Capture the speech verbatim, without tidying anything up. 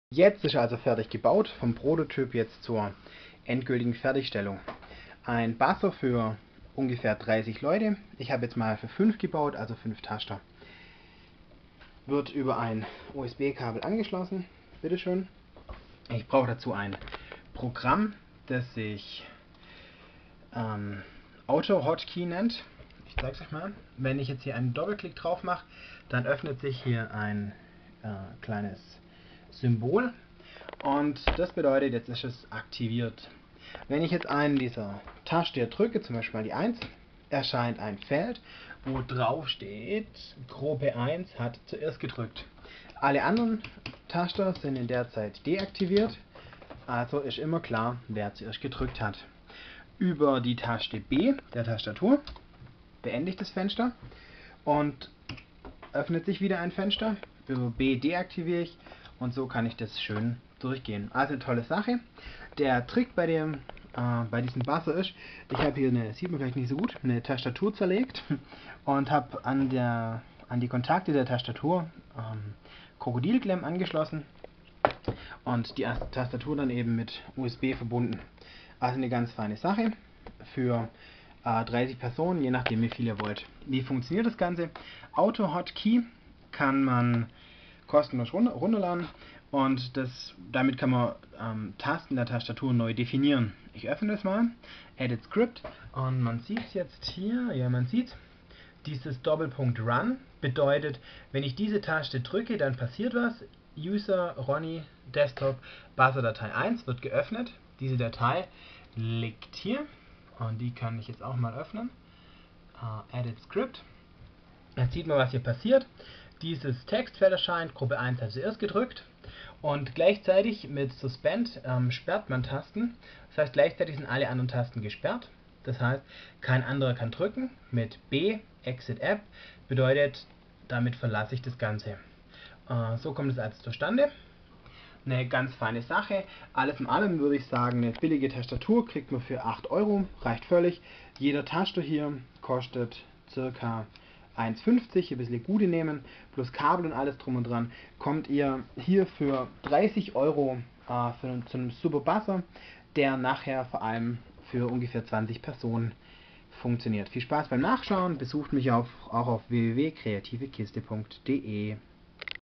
Jetzt ist er also fertig gebaut, vom Prototyp jetzt zur endgültigen Fertigstellung. Ein Buzzer für ungefähr dreißig Leute. Ich habe jetzt mal für fünf gebaut, also fünf Taster. Wird über ein U S B-Kabel angeschlossen. Bitteschön. Ich brauche dazu ein Programm, das sich ähm, Auto-Hotkey nennt. Ich zeige es euch mal. Wenn ich jetzt hier einen Doppelklick drauf mache, dann öffnet sich hier ein äh, kleines Symbol und das bedeutet, jetzt ist es aktiviert. Wenn ich jetzt einen dieser Tasten drücke, zum Beispiel mal die eins, erscheint ein Feld, wo drauf steht, Gruppe eins hat zuerst gedrückt. Alle anderen Taster sind in der Zeit deaktiviert, also ist immer klar, wer zuerst gedrückt hat. Über die Taste B der Tastatur beende ich das Fenster und öffnet sich wieder ein Fenster. Über B deaktiviere ich und so kann ich das schön durchgehen. Also eine tolle Sache. Der Trick bei dem äh, bei diesem Buzzer ist, ich habe hier eine, sieht man vielleicht nicht so gut, eine Tastatur zerlegt und habe an der an die Kontakte der Tastatur ähm, Krokodilklemmen angeschlossen und die Tastatur dann eben mit U S B verbunden. Also eine ganz feine Sache für äh, dreißig Personen, je nachdem wie viel ihr wollt. Wie funktioniert das Ganze? Auto-Hotkey kann man kostenlos runterladen und das, damit kann man ähm, Tasten der Tastatur neu definieren. Ich öffne das mal, Edit Script und man sieht es jetzt hier, ja man sieht dieses Doppelpunkt Run bedeutet, wenn ich diese Taste drücke, dann passiert was. User Ronny Desktop Buzzer Datei eins wird geöffnet. Diese Datei liegt hier und die kann ich jetzt auch mal öffnen. Uh, Edit Script. Jetzt sieht man, was hier passiert. Dieses Textfeld erscheint, Gruppe eins hat zuerst gedrückt und gleichzeitig mit Suspend ähm, sperrt man Tasten. Das heißt, gleichzeitig sind alle anderen Tasten gesperrt. Das heißt, kein anderer kann drücken. Mit B, Exit App, bedeutet, damit verlasse ich das Ganze. Äh, so kommt es also zustande. Eine ganz feine Sache. Alles in allem würde ich sagen, eine billige Tastatur kriegt man für acht Euro, reicht völlig. Jeder Taster hier kostet circa eins fünfzig, ein bisschen gute nehmen, plus Kabel und alles drum und dran, kommt ihr hier für dreißig Euro äh, für, zu einem super Buzzer, der nachher vor allem für ungefähr zwanzig Personen funktioniert. Viel Spaß beim Nachschauen, besucht mich auf, auch auf w w w punkt kreative kiste punkt de.